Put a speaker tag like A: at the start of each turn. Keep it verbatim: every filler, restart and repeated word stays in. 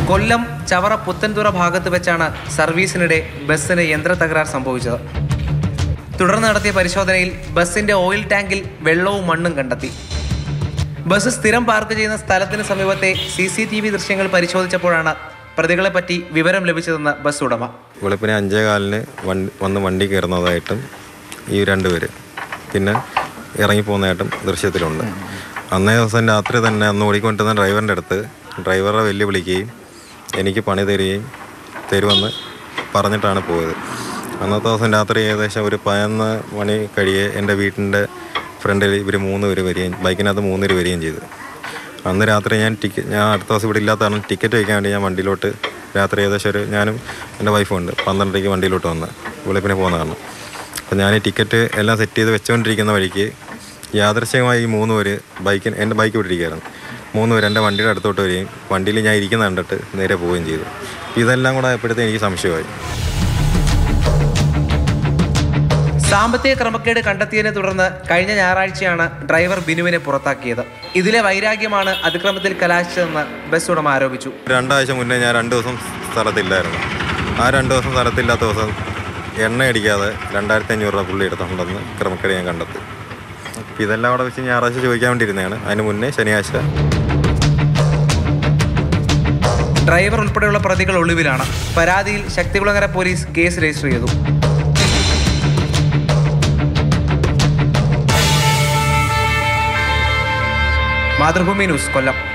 A: കൊല്ലം ചവറ പുത്തൻതുറ ഭാഗത്ത് വെച്ചാണ് സർവീസിനിടെ ബസ്സിന് യന്ത്ര തകരാർ സംഭവിച്ചത്. തുടർന്ന് നടത്തിയ പരിശോധനയിൽ ബസ്സിന്റെ ഓയിൽ ടാങ്കിൽ വെള്ളവും മണ്ണും കണ്ടെത്തി. ബസ് സ്ഥിരം പാർക്ക് ചെയ്യുന്ന സ്ഥലത്തിന് സമീപത്തെ സി സി ടി വി ദൃശ്യങ്ങൾ പരിശോധിച്ചപ്പോഴാണ് പ്രതികളെ പറ്റി വിവരം ലഭിച്ചതെന്ന് ബസ് ഉടമ.
B: വെളുപ്പിനെ അഞ്ചേ കാലിന് വണ്ടി വന്ന് വണ്ടി കയറുന്നതായിട്ടും ഈ രണ്ടുപേര് പിന്നെ ഇറങ്ങിപ്പോകുന്നതായിട്ടും ദൃശ്യത്തിലുണ്ട്. അന്നേ ദിവസം രാത്രി തന്നെ അന്ന് ഓടിക്കൊണ്ടിരുന്ന ഡ്രൈവറിൻ്റെ അടുത്ത് ഡ്രൈവറെ വെല്ലുവിളിക്കുകയും എനിക്ക് പണി തരികയും തരുമെന്ന് പറഞ്ഞിട്ടാണ് പോയത്. അന്നത്തെ ദിവസം രാത്രി ഏകദേശം ഒരു പതിനൊന്ന് മണി കഴിയെ എൻ്റെ വീട്ടിൻ്റെ ഫ്രണ്ടിൽ ഇവർ മൂന്ന് പേര് വരികയും ബൈക്കിനകത്ത് മൂന്ന് പേര് വരികയും ചെയ്തു. അന്ന് രാത്രി ഞാൻ ടിക്കറ്റ് ഞാൻ അടുത്ത ദിവസം ഇവിടെ ഇല്ലാത്തതാണ് ടിക്കറ്റ് വയ്ക്കാൻ വേണ്ടി ഞാൻ വണ്ടിയിലോട്ട് രാത്രി ഏകദേശം ഒരു ഞാനും എൻ്റെ വൈഫും ഉണ്ട് പന്ത്രണ്ടരയ്ക്ക് വണ്ടിയിലോട്ട് വന്ന് വെളുപ്പിനെ പോകുന്ന കാരണം. അപ്പോൾ ഞാൻ ഈ ടിക്കറ്റ് എല്ലാം സെറ്റ് ചെയ്ത് വെച്ചുകൊണ്ടിരിക്കുന്ന വഴിക്ക് യാദൃശ്ചികമായി ഈ മൂന്ന് പേര് ബൈക്കിന് എൻ്റെ ബൈക്ക് വിട്ടിരിക്കുകയായിരുന്നു. മൂന്ന് പേര് എൻ്റെ വണ്ടിയുടെ അടുത്തോട്ട് വരികയും വണ്ടിയിൽ ഞാൻ ഇരിക്കുന്ന കണ്ടിട്ട് നേരെ പോവുകയും ചെയ്തു. ഇതെല്ലാം കൂടെ ആയപ്പോഴത്തേക്ക് എനിക്ക് സംശയമായി.
A: സാമ്പത്തിക ക്രമക്കേട് കണ്ടെത്തിയതിനെ തുടർന്ന് കഴിഞ്ഞ ഞായറാഴ്ചയാണ് ഡ്രൈവർ ബിനുവിനെ പുറത്താക്കിയത്. ഇതിലെ വൈരാഗ്യമാണ് അതിക്രമത്തിൽ കലാശിച്ചതെന്ന് ബസ് ഉടമ ആരോപിച്ചു.
B: രണ്ടാഴ്ച മുന്നേ ഞാൻ രണ്ട് ദിവസം സ്ഥലത്തില്ലായിരുന്നു. ആ രണ്ട് ദിവസം സ്ഥലത്തില്ലാത്ത ദിവസം എണ്ണ അടിക്കാതെ രണ്ടായിരത്തി അഞ്ഞൂറ് രൂപ പുള്ളി എടുത്തിട്ടുണ്ടെന്ന് ക്രമക്കേട് ഞാൻ കണ്ടെത്തി. ഇതെല്ലാം അവിടെ വെച്ച് ഞായറാഴ്ച ചോദിക്കാൻ വേണ്ടിയിരുന്നതാണ്. അതിന് മുന്നേ ശനിയാഴ്ച.
A: ഡ്രൈവർ ഉൾപ്പെടെയുള്ള പ്രതികൾ ഒളിവിലാണ്. പരാതിയിൽ ശക്തികുളങ്ങര പോലീസ് കേസ് രജിസ്റ്റർ ചെയ്തു. മാതൃഭൂമി ന്യൂസ്, കൊല്ലം.